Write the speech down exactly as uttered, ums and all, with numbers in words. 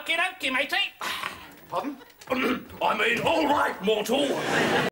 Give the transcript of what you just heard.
Okidokie, matey. Pardon? I mean, all right, mortal.